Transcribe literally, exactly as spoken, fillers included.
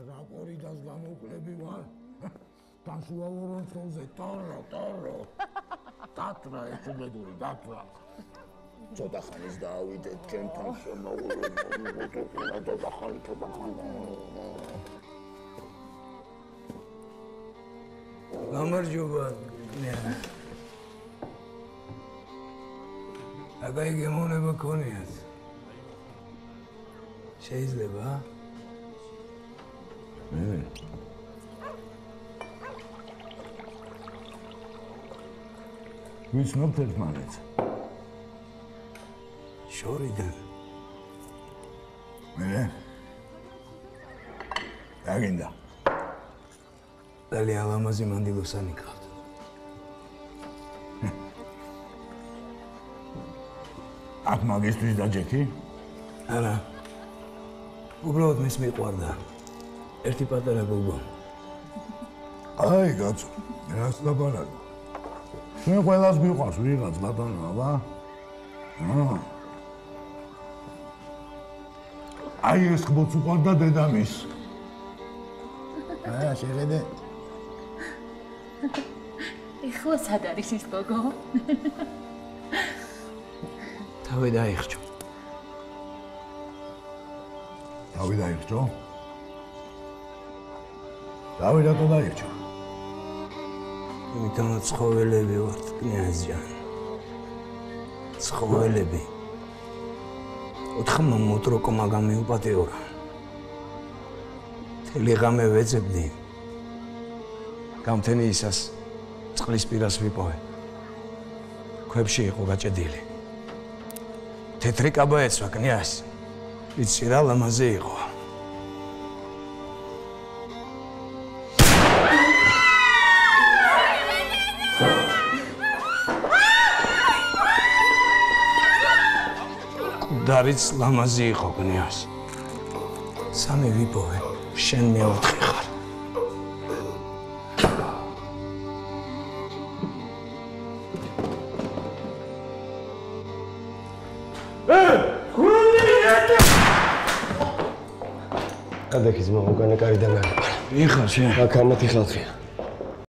რა კორიდას გამოკლები ვარ? Танцевал ронцовზე ტარო, ტარო. Დატრა ეჭვმედური, დატრა. ცოტა ხანის დაავიდეთ ჩემთან შემოულო, ცოტა ხანი, ცოტა ხანი. გამარჯობა. აბა გემონება ქონიათ. შეიძლება? მე ვიცნობთ ერთმანეთს. შორიდან. მე? რა გინდა? ძალიან ლამაზი მანდილოსანი გყავთ. აქ მაგისტრის დაჯექი? არა. უბრალოდ მის მიყვარდა. ერთი პატარა გოგო. აი, კაცო, რას ლაპარაკო? შენ ყველას მიყვარს ვიღაც ბატონო, აბა? აა. აი ეს ხმოც უყვარდა დედამის. აა, შეხედე. ეხლა სად არის ის გოგო? თავი დაიხჭო. თავი დაიხჭო? თავი რატო დაიხჭო? იმიტომ ცხოველები ვართ, კნიაზ-ჯან. ცხოველები. ოთხმა მოტროკომა გამიუპატიორა. მთელი ღამე ვეძებდი. გამთენი ისას წყლის პირას ვიპოვე. ქვებში იყო გაჭედილი. თეთრი კაბა ეცვა კნიაზ. ვიცი რა ლამაზი იყო. დარიც ლამაზი იყო კნიაზ. სამი ვიპოვე, შენ მეოთხე ხარ. გადაიქის მოგონა კარიდან აღება. იხარ შენ. აქ ამათი ხალხია.